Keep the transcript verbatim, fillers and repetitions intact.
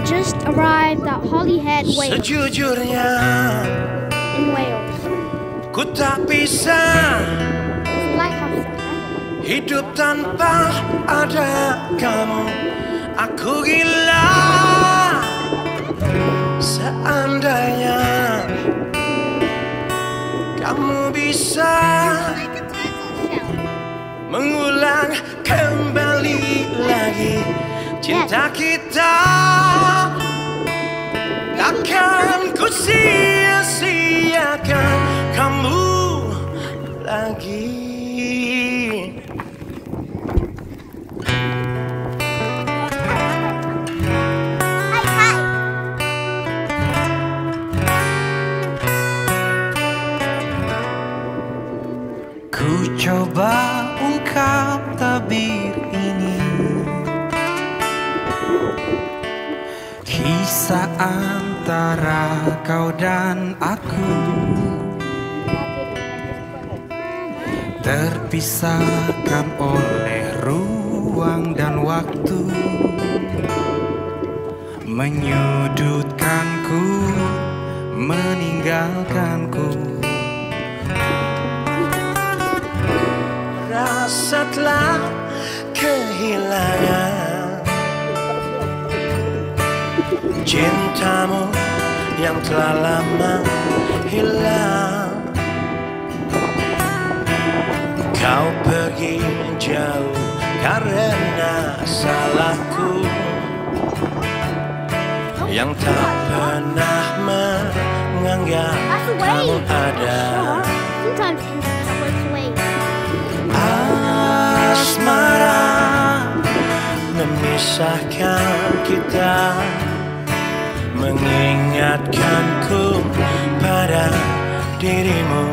just arrived at Holyhead, Wales. Sejujurnya, in Wales. ku tak bisa hidup tanpa ada kamu. Aku gila seandainya kamu bisa mengulang kembali lagi cinta kita. Takkan ku sia-siakan kamu lagi. Ku coba ungkap tabir ini, kisah antara kau dan aku, terpisahkan oleh ruang dan waktu, menyudutkanku, meninggalkanku. Rasa telah kehilangan cintamu yang telah lama hilang. Kau pergi jauh karena salahku yang tak pernah menganggap kamu ada. Asmara memisahkan kita, mengingatkanku pada dirimu.